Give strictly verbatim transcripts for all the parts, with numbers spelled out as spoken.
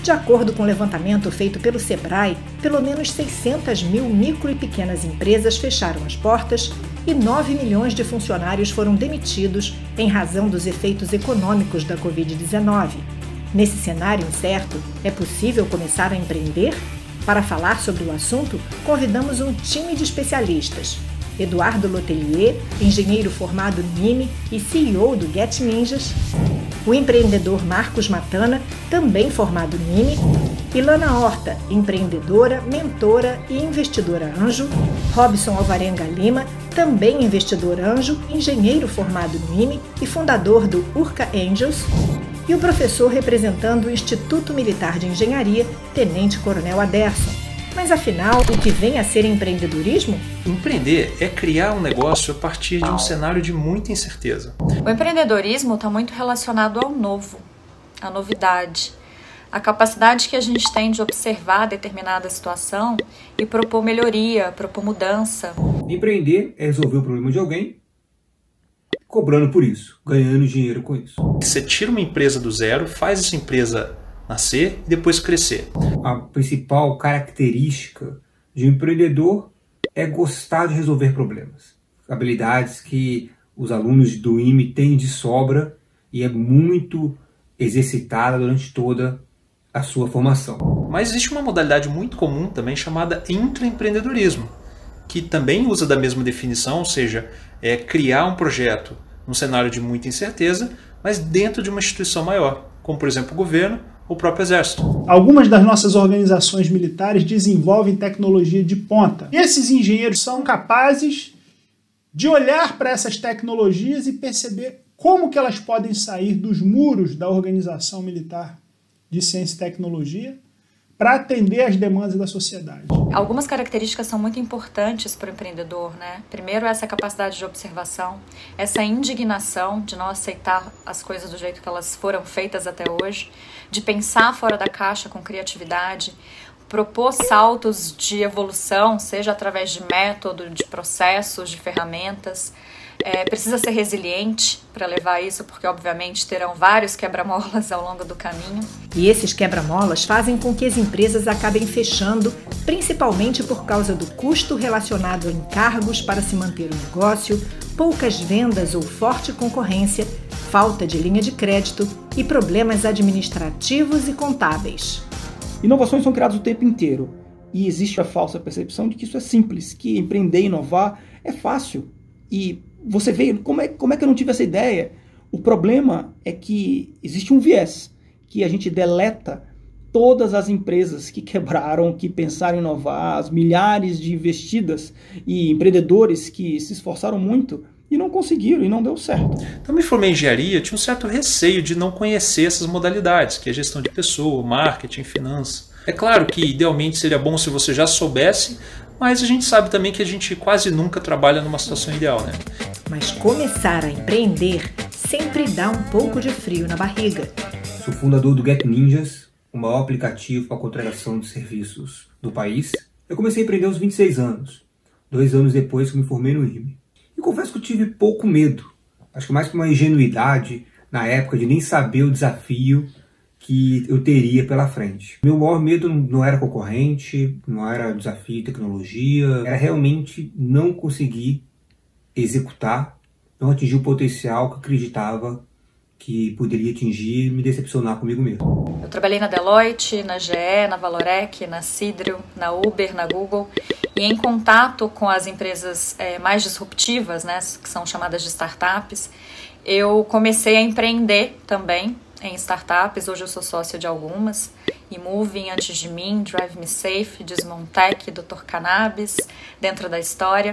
De acordo com o levantamento feito pelo Sebrae, pelo menos seiscentas mil micro e pequenas empresas fecharam as portas e nove milhões de funcionários foram demitidos em razão dos efeitos econômicos da covid dezenove. Nesse cenário incerto, é possível começar a empreender? Para falar sobre o assunto, convidamos um time de especialistas. Eduardo Lotelier, engenheiro formado no I M E e C E O do Get Ninjas. O empreendedor Marcos Matana, também formado no I M E. Ilana Horta, empreendedora, mentora e investidora anjo. Robson Alvarenga Lima, também investidor anjo, engenheiro formado no I M E e fundador do Urca Angels. E o professor representando o Instituto Militar de Engenharia, Tenente Coronel Aderson. Mas afinal, o que vem a ser empreendedorismo? Empreender é criar um negócio a partir de um cenário de muita incerteza. O empreendedorismo está muito relacionado ao novo, à novidade, a capacidade que a gente tem de observar determinada situação e propor melhoria, propor mudança. Empreender é resolver o problema de alguém, cobrando por isso, ganhando dinheiro com isso. Você tira uma empresa do zero, faz essa empresa nascer e depois crescer. A principal característica de um empreendedor é gostar de resolver problemas. Habilidades que os alunos do I M E têm de sobra e é muito exercitada durante toda a sua formação. Mas existe uma modalidade muito comum também chamada intraempreendedorismo, que também usa da mesma definição, ou seja, é criar um projeto num cenário de muita incerteza, mas dentro de uma instituição maior, como por exemplo o governo, o próprio Exército. Algumas das nossas organizações militares desenvolvem tecnologia de ponta. E esses engenheiros são capazes de olhar para essas tecnologias e perceber como que elas podem sair dos muros da organização militar de ciência e tecnologia para atender às demandas da sociedade. Algumas características são muito importantes para o empreendedor, né? Primeiro, essa capacidade de observação, essa indignação de não aceitar as coisas do jeito que elas foram feitas até hoje, de pensar fora da caixa com criatividade, propor saltos de evolução, seja através de método, de processos, de ferramentas. É, precisa ser resiliente para levar isso, porque obviamente terão vários quebra-molas ao longo do caminho. E esses quebra-molas fazem com que as empresas acabem fechando, principalmente por causa do custo relacionado a encargos para se manter o negócio, poucas vendas ou forte concorrência, falta de linha de crédito e problemas administrativos e contábeis. Inovações são criadas o tempo inteiro e existe a falsa percepção de que isso é simples, que empreender e inovar é fácil. E você vê, como é, como é que eu não tive essa ideia? O problema é que existe um viés, que a gente deleta todas as empresas que quebraram, que pensaram em inovar, as milhares de investidas e empreendedores que se esforçaram muito e não conseguiram, e não deu certo. Então, me formei em engenharia, tinha um certo receio de não conhecer essas modalidades, que é gestão de pessoa, marketing, finanças. É claro que idealmente seria bom se você já soubesse, mas a gente sabe também que a gente quase nunca trabalha numa situação ideal, né? Mas começar a empreender sempre dá um pouco de frio na barriga. Sou fundador do Get Ninjas, o maior aplicativo para contratação de serviços do país. Eu comecei a empreender aos vinte e seis anos, dois anos depois que me formei no I M E. E confesso que eu tive pouco medo, acho que mais por uma ingenuidade na época de nem saber o desafio que eu teria pela frente. Meu maior medo não era concorrente, não era desafio de tecnologia, era realmente não conseguir executar, não atingir o potencial que eu acreditava que poderia atingir e me decepcionar comigo mesmo. Eu trabalhei na Deloitte, na G E, na Valorec, na Sidrio, na Uber, na Google, e em contato com as empresas é, mais disruptivas, né, que são chamadas de startups, eu comecei a empreender também em startups. Hoje eu sou sócia de algumas, e Moving antes de mim, Drive Me Safe, Desmontec, doutor Cannabis, dentro da história.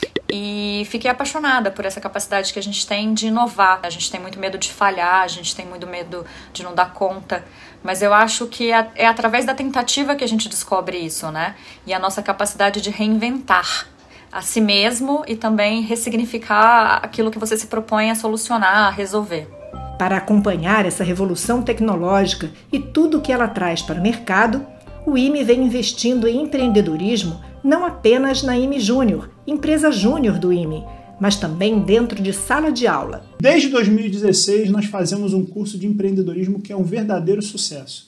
E fiquei apaixonada por essa capacidade que a gente tem de inovar. A gente tem muito medo de falhar, a gente tem muito medo de não dar conta, mas eu acho que é, é através da tentativa que a gente descobre isso, né? E a nossa capacidade de reinventar a si mesmo e também ressignificar aquilo que você se propõe a solucionar, a resolver. Para acompanhar essa revolução tecnológica e tudo o que ela traz para o mercado, o I M E vem investindo em empreendedorismo não apenas na I M E Júnior, empresa júnior do I M E, mas também dentro de sala de aula. Desde dois mil e dezesseis, nós fazemos um curso de empreendedorismo que é um verdadeiro sucesso.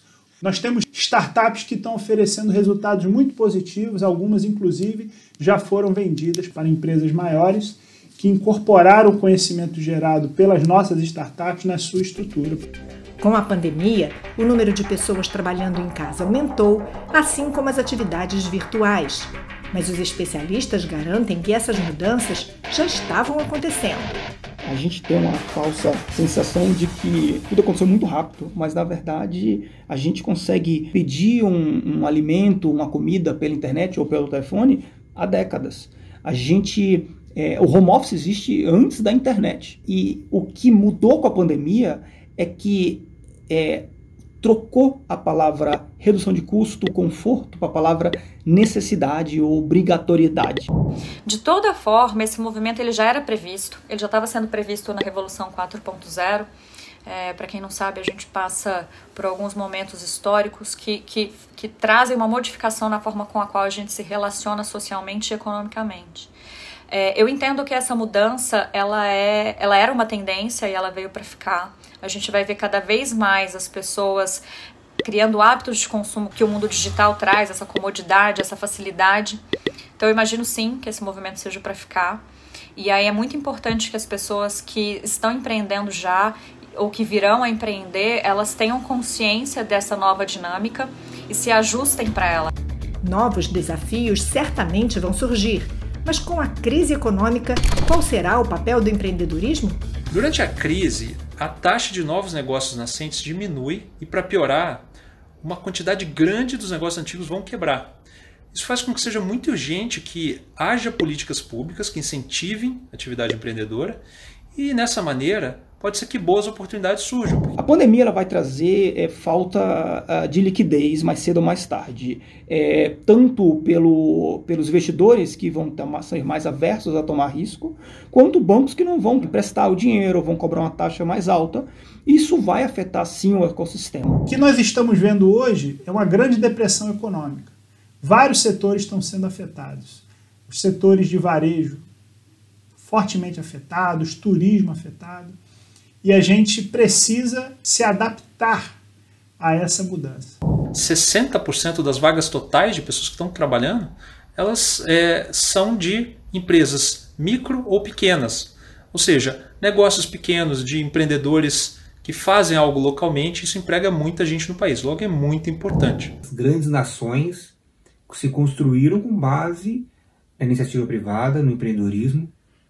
Nós temos startups que estão oferecendo resultados muito positivos, algumas inclusive já foram vendidas para empresas maiores que incorporaram o conhecimento gerado pelas nossas startups na sua estrutura. Com a pandemia, o número de pessoas trabalhando em casa aumentou, assim como as atividades virtuais. Mas os especialistas garantem que essas mudanças já estavam acontecendo. A gente tem uma falsa sensação de que tudo aconteceu muito rápido, mas na verdade a gente consegue pedir um, um alimento, uma comida pela internet ou pelo telefone há décadas. A gente, é, o home office existe antes da internet. E o que mudou com a pandemia é que é, trocou a palavra redução de custo, conforto, para a palavra necessidade ou obrigatoriedade. De toda forma, esse movimento ele já era previsto, ele já estava sendo previsto na Revolução quatro ponto zero. É, para quem não sabe, a gente passa por alguns momentos históricos que, que, que trazem uma modificação na forma com a qual a gente se relaciona socialmente e economicamente. É, eu entendo que essa mudança ela, é, ela era uma tendência e ela veio para ficar. A gente vai ver cada vez mais as pessoas criando hábitos de consumo que o mundo digital traz, essa comodidade, essa facilidade. Então eu imagino sim que esse movimento seja para ficar. E aí é muito importante que as pessoas que estão empreendendo já ou que virão a empreender, elas tenham consciência dessa nova dinâmica e se ajustem para ela. Novos desafios certamente vão surgir, mas com a crise econômica, qual será o papel do empreendedorismo? Durante a crise, a taxa de novos negócios nascentes diminui e, para piorar, uma quantidade grande dos negócios antigos vão quebrar. Isso faz com que seja muito urgente que haja políticas públicas que incentivem a atividade empreendedora e, nessa maneira, pode ser que boas oportunidades surjam. A pandemia ela vai trazer é, falta uh, de liquidez mais cedo ou mais tarde, é, tanto pelo, pelos investidores que vão ter, ser mais aversos a tomar risco, quanto bancos que não vão emprestar o dinheiro, vão cobrar uma taxa mais alta. Isso vai afetar sim o ecossistema. O que nós estamos vendo hoje é uma grande depressão econômica. Vários setores estão sendo afetados. Os setores de varejo fortemente afetados, turismo afetado. E a gente precisa se adaptar a essa mudança. sessenta por cento das vagas totais de pessoas que estão trabalhando, elas é, são de empresas micro ou pequenas. Ou seja, negócios pequenos de empreendedores que fazem algo localmente, isso emprega muita gente no país. Logo, é muito importante. As grandes nações se construíram com base na iniciativa privada, no empreendedorismo.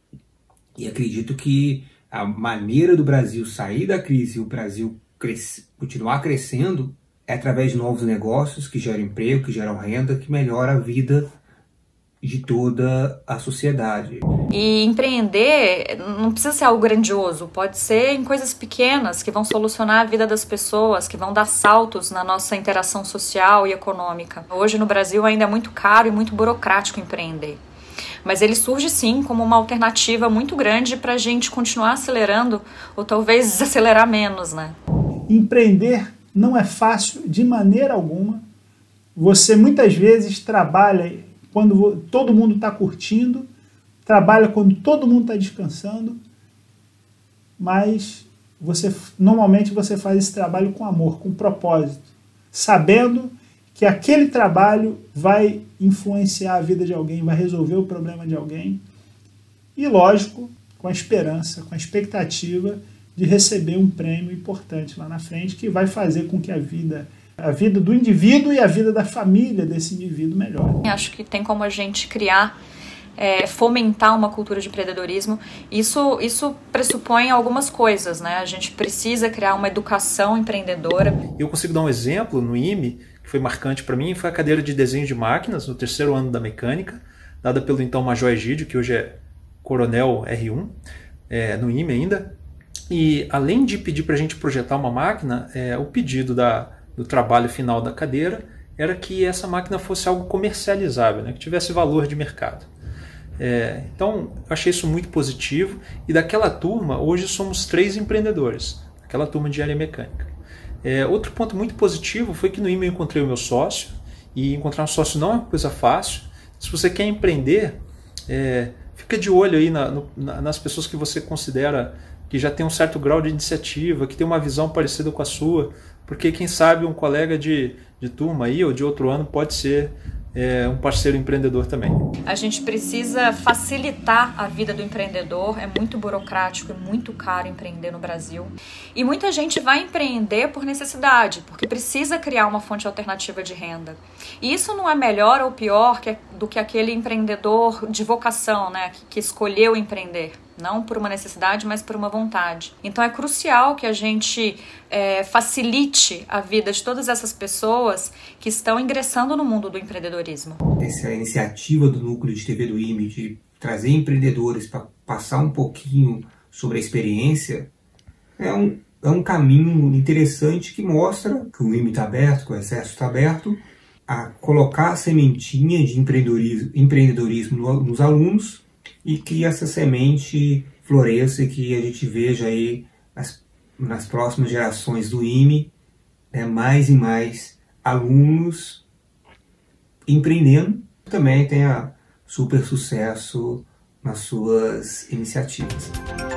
E acredito que a maneira do Brasil sair da crise e o Brasil cresce, continuar crescendo é através de novos negócios que geram emprego, que geram renda, que melhora a vida de toda a sociedade. E empreender não precisa ser algo grandioso, pode ser em coisas pequenas que vão solucionar a vida das pessoas, que vão dar saltos na nossa interação social e econômica. Hoje no Brasil ainda é muito caro e muito burocrático empreender. Mas ele surge sim como uma alternativa muito grande para a gente continuar acelerando ou talvez desacelerar menos, né? Empreender não é fácil de maneira alguma. Você muitas vezes trabalha quando todo mundo está curtindo, trabalha quando todo mundo está descansando, mas você, normalmente você faz esse trabalho com amor, com propósito, sabendo que aquele trabalho vai influenciar a vida de alguém, vai resolver o problema de alguém e, lógico, com a esperança, com a expectativa de receber um prêmio importante lá na frente que vai fazer com que a vida, a vida do indivíduo e a vida da família desse indivíduo melhore. Acho que tem como a gente criar, é, fomentar uma cultura de empreendedorismo. Isso, isso pressupõe algumas coisas, né? A gente precisa criar uma educação empreendedora. Eu consigo dar um exemplo no I M E que foi marcante para mim, foi a cadeira de desenho de máquinas no terceiro ano da mecânica, dada pelo então Major Egídio, que hoje é Coronel R um, é, no I M E ainda. E além de pedir para a gente projetar uma máquina, é, o pedido da, do trabalho final da cadeira era que essa máquina fosse algo comercializável, né, que tivesse valor de mercado. É, então, eu achei isso muito positivo. E daquela turma, hoje somos três empreendedores, aquela turma de engenharia mecânica. É, outro ponto muito positivo foi que no I M E eu encontrei o meu sócio, e encontrar um sócio não é uma coisa fácil. Se você quer empreender, é, fica de olho aí na, no, na, nas pessoas que você considera que já tem um certo grau de iniciativa, que tem uma visão parecida com a sua, porque quem sabe um colega de, de turma aí ou de outro ano pode ser é, um parceiro empreendedor também. A gente precisa facilitar a vida do empreendedor, é muito burocrático, é muito caro empreender no Brasil. E muita gente vai empreender por necessidade, porque precisa criar uma fonte alternativa de renda. E isso não é melhor ou pior que, do que aquele empreendedor de vocação, né, que, que escolheu empreender. Não por uma necessidade, mas por uma vontade. Então é crucial que a gente é, facilite a vida de todas essas pessoas que estão ingressando no mundo do empreendedorismo. Essa iniciativa do núcleo de T V do I M E de trazer empreendedores para passar um pouquinho sobre a experiência é um, é um caminho interessante que mostra que o I M E está aberto, que o Exército está aberto a colocar a sementinha de empreendedorismo, empreendedorismo no, nos alunos, e que essa semente floresça e que a gente veja aí as, nas próximas gerações do I M E, né, mais e mais alunos empreendendo, também tenha super sucesso nas suas iniciativas.